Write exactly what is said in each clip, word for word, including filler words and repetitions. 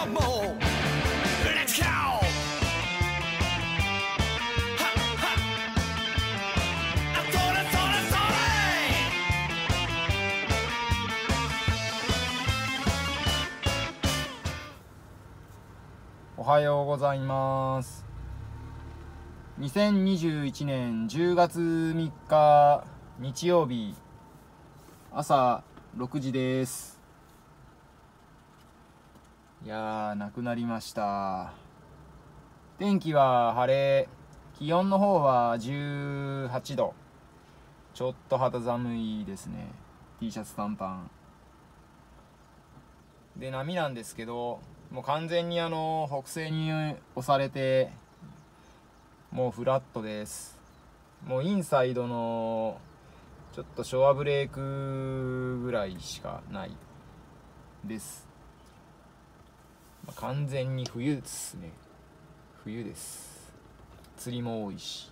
もう Let's go! おはようございます。にせんにじゅういちねんじゅうがつみっか日曜日朝ろくじです。いやー、なくなりました。天気は晴れ、気温の方はじゅうはちど、ちょっと肌寒いですね。 T シャツ短パンで、波なんですけど、もう完全にあの北西に押されて、もうフラットです。もうインサイドのちょっとショアブレークぐらいしかないです。まあ、完全に冬ですね。冬です。釣りも多いし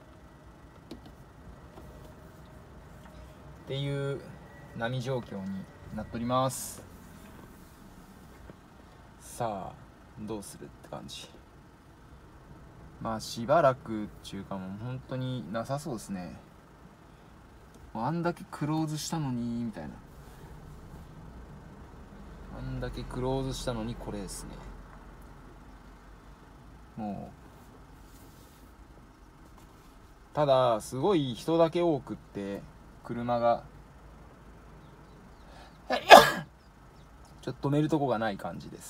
っていう波状況になっております。さあどうするって感じ。まあしばらくっていうか、もう本当になさそうですね。あんだけクローズしたのにみたいな、あんだけクローズしたのにこれですね。もうただすごい人だけ多くって、車がちょっと止めるとこがない感じです。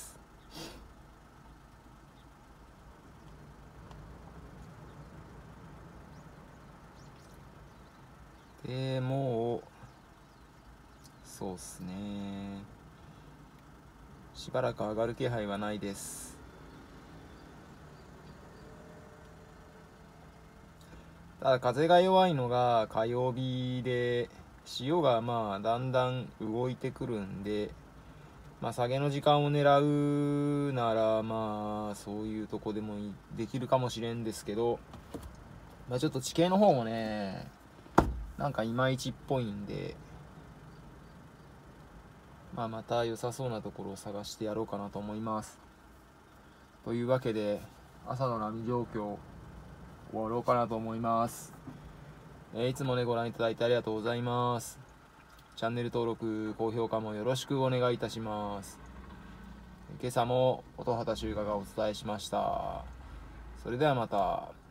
でもうそうっすね、しばらく上がる気配はないです。ただ風が弱いのが火曜日で、潮がまあだんだん動いてくるんで、まあ下げの時間を狙うならまあそういうとこでもできるかもしれんですけど、まあちょっと地形の方もね、なんかいまいちっぽいんで、まあまた良さそうなところを探してやろうかなと思います。というわけで朝の波状況終わろうかなと思います。えー、いつもねご覧いただいてありがとうございます。チャンネル登録高評価もよろしくお願いいたします。今朝も音畑修雅がお伝えしました。それではまた。